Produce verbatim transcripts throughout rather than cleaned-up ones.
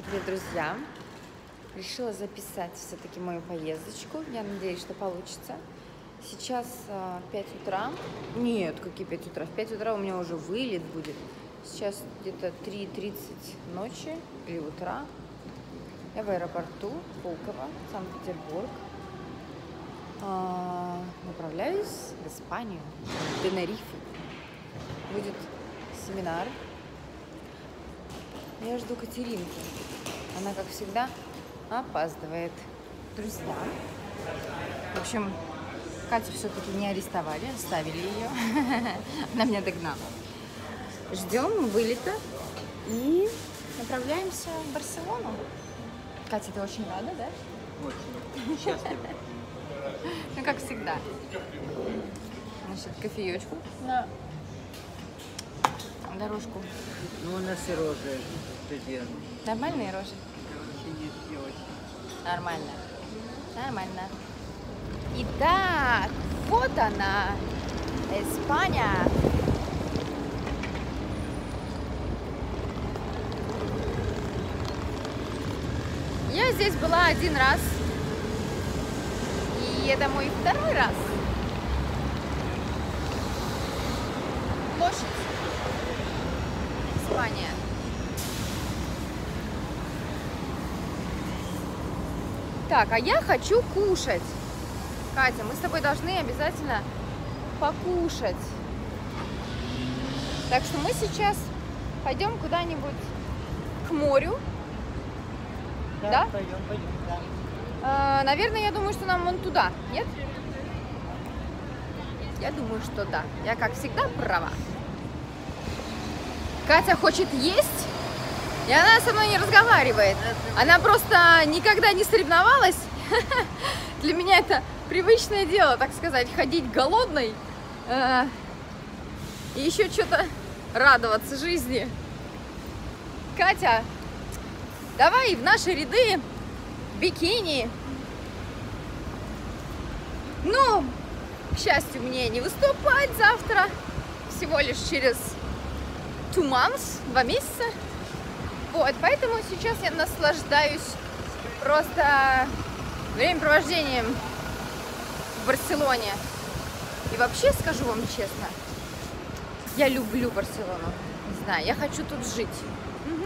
Привет, друзья! Решила записать все-таки мою поездочку. Я надеюсь, что получится. Сейчас пять утра. Нет, какие пять утра? В пять утра у меня уже вылет будет. Сейчас где-то три тридцать ночи или утра. Я в аэропорту Пулково, Санкт-Петербург. Направляюсь в Испанию, в Тенерифе. Будет семинар. Я жду Катеринки. Она, как всегда, опаздывает. Друзья. В общем, Катю все-таки не арестовали, оставили ее. Она меня догнала. Ждем вылета и направляемся в Барселону. Катя, ты очень рада, да? Очень. Счастлива. Ну, как всегда. Значит, кофеечку на дорожку. Ну, у нас и рожи студент. Нормальные рожи? Сидит и очень. Нормально. Нормально. Итак, вот она, Испания. Я здесь была один раз. И это мой второй раз. Площадь. Испания. Так, а я хочу кушать. Катя, мы с тобой должны обязательно покушать. Так что мы сейчас пойдем куда-нибудь к морю. Да, Да? пойдем, пойдем, да. А, наверное, я думаю, что нам вон туда, нет? Я думаю, что да. Я, как всегда, права. Катя хочет есть, и она со мной не разговаривает. Она просто никогда не соревновалась. Для меня это привычное дело, так сказать, ходить голодной э, и еще что-то радоваться жизни. Катя, давай в наши ряды бикини. Ну, к счастью, мне не выступать завтра, всего лишь через two months, два месяца. Вот, поэтому сейчас я наслаждаюсь просто времяпровождением в Барселоне. И вообще, скажу вам честно, я люблю Барселону. Не знаю, я хочу тут жить. Угу.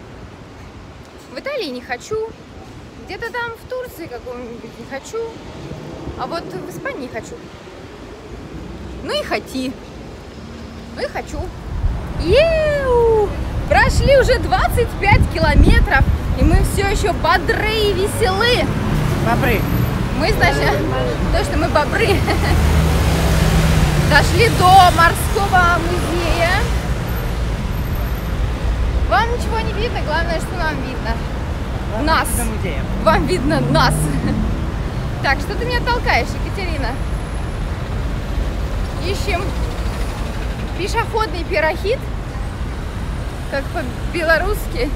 В Италии не хочу. Где-то там в Турции каком-нибудь не хочу. А вот в Испании не хочу. Ну и хоти. Ну и хочу. Еу! Прошли уже двадцать пять километров, и мы все еще бодры и веселы. Бобры. Мы, значит, точно мы бобры. Дошли до морского музея. Вам ничего не видно, главное, что нам видно. Вам Нас. Музеем. Вам видно нас. Так, что ты меня толкаешь, Екатерина? Ищем пешеходный пирохид, как по-белорусски.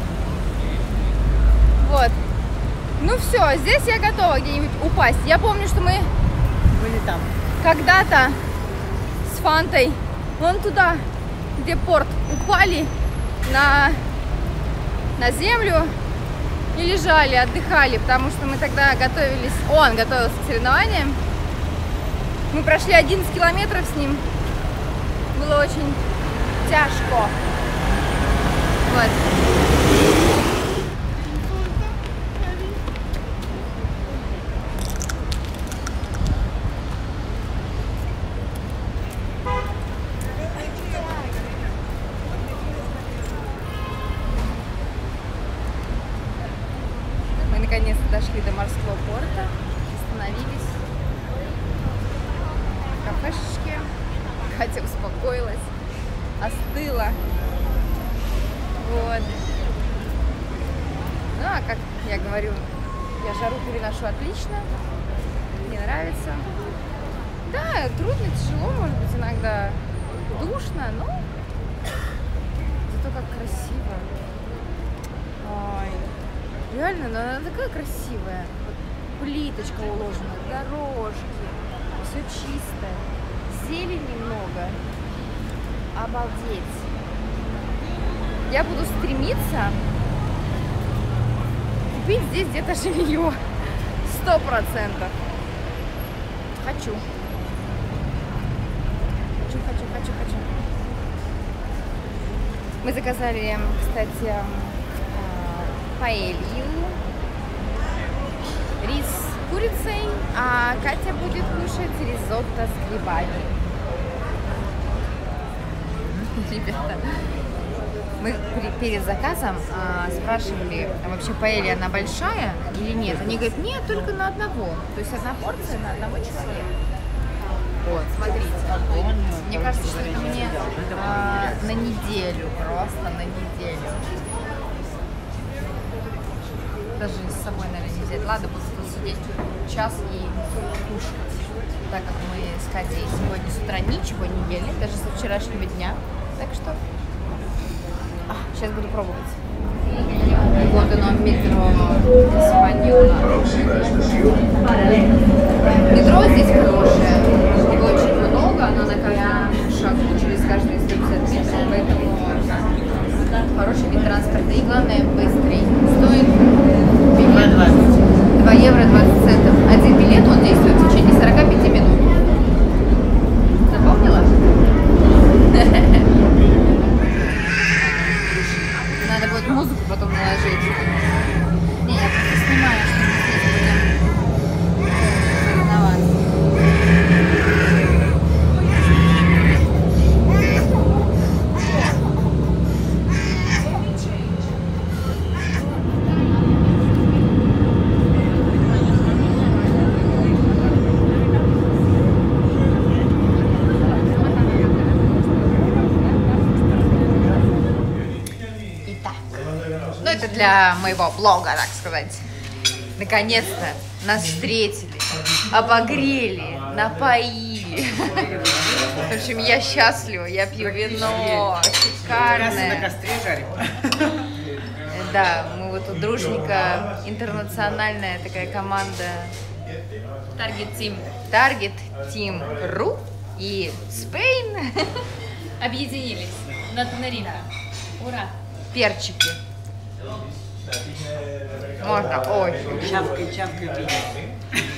Вот. Ну все, здесь я готова где-нибудь упасть. Я помню, что мы Были там. когда-то с Фантой вон туда, где порт, упали на, на землю и лежали, отдыхали, потому что мы тогда готовились, он готовился к соревнованиям. Мы прошли одиннадцать километров с ним. Было очень тяжко. Вот. Мы наконец-то дошли до морского порта, остановились в кафешечке. Катя успокоилась, остыла. Вот. Ну, а как я говорю, я жару переношу отлично. Мне нравится. Да, трудно, тяжело, может быть, иногда душно, но зато как красиво. Ой, реально, но она такая красивая. Вот плиточка уложена, дорожки, все чистое, зелени много. Обалдеть. Я буду стремиться купить здесь где-то жилье. Сто процентов. Хочу. Хочу, хочу, хочу, хочу. Мы заказали, кстати, паэлью, рис с курицей, а Катя будет кушать ризотто с грибами. Ребята, мы перед заказом а, спрашивали, а вообще паэлья она большая или нет. Они говорят, нет, только на одного. То есть одна порция на одного человека. Вот, смотрите. Мне кажется, что это мне а, на неделю, просто на неделю. Даже с собой, наверное, не взять. Ладно, буду тут сидеть час и кушать. Так как мы с Катей сегодня с утра ничего не ели, даже со вчерашнего дня. Так что а, сейчас буду пробовать. Вот оно, метро Испаньола. Метро здесь хорошее. Его очень много, оно на каждом шагу, через каждые сто пятьдесят метров, поэтому хороший вид транспорта. И главное, быстрый. Стоит билет два евро двадцать центов. Один билет, он действует в течение сорока пяти минут. Запомнила? Надо будет музыку потом наложить. Не, я просто снимаю, что мы здесь будем соревноваться. Для моего блога, так сказать. Наконец-то нас встретили, обогрели, напоили. В общем, я счастлива, я пью вино, шикарное. На костре жарим. Да, мы вот тут дружненько, интернациональная такая команда. Target Team. Target Team ру и Spain Объединились на Тенерифе. Ура! Перчики. Можно очень. Чавкай, чавкай, пей.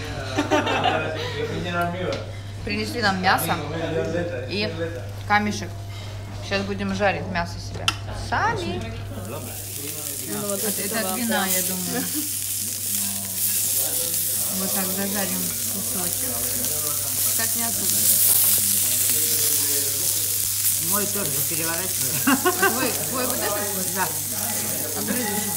Принесли нам мясо и камешек. Сейчас будем жарить мясо себе. Сами. Вот это, это от вина, я думаю. Вот так зажарим кусочек. Как мясо. Мой тоже переворачиваю. А твой, твой вот этот вот? Да. Огрызочек.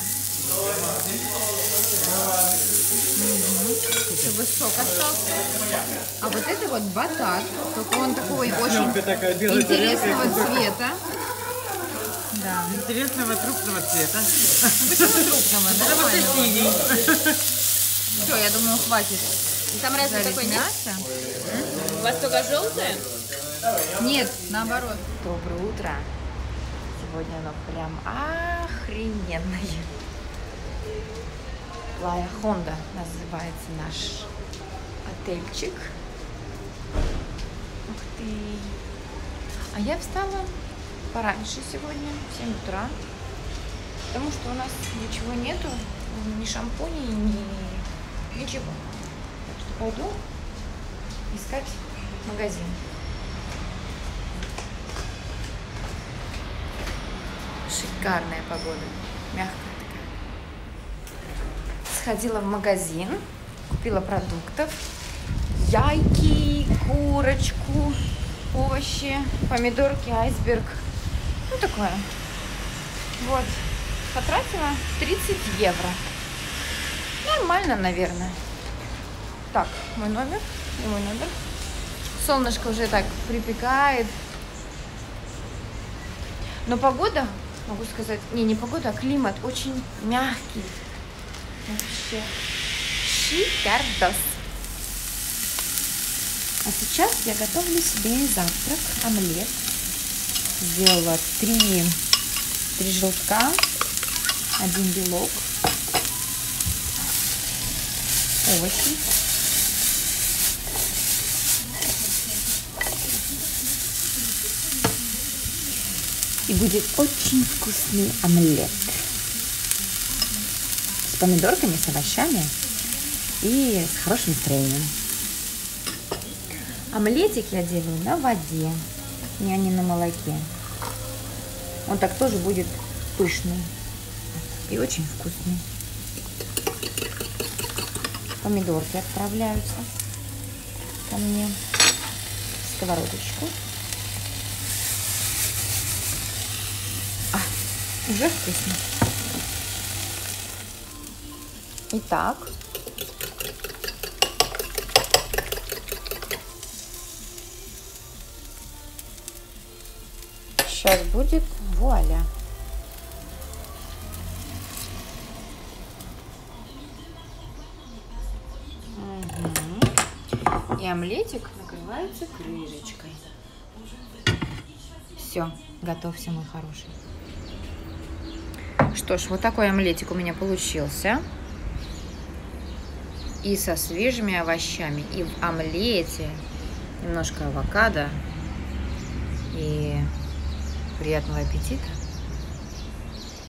Чтобы сок остался. А вот это вот батат. Только он такой очень интересного цвета. Да. Интересного крупного цвета. Почему крупного? Нормально. Все, я думаю, хватит. И там разве жарить такой нет? мясо. У вас только желтое? Нет, наоборот. Доброе утро. Сегодня оно прям охрененное. Playa Honda называется наш отельчик. Ух ты. А я встала пораньше сегодня, в семь утра. Потому что у нас ничего нету. Ни шампуней, ни ничего. Так что пойду искать магазин. Шикарная погода, мягкая такая. Сходила в магазин, купила продуктов, яйки, курочку, овощи, помидорки, айсберг. Ну такое. Вот. Потратила тридцать евро. Нормально, наверное. Так, мой номер и мой номер. Солнышко уже так припекает. Но погода, могу сказать, не, не погода, а климат очень мягкий. Вообще шикардос. А сейчас я готовлю себе завтрак, омлет. Сделала три, три желтка, один белок, овощи. И будет очень вкусный омлет с с помидорками, с овощами и с хорошим настроением. Омлетик я делаю на воде, а не на молоке. Он так тоже будет пышный и очень вкусный. Помидорки отправляются ко мне в сковородочку. А, уже вкусно. Итак, сейчас будет вуаля. Угу. И омлетик накрывается крышечкой. Все, готовься, мой хороший. Что ж, вот такой омлетик у меня получился. И со свежими овощами, и в омлете немножко авокадо. И приятного аппетита.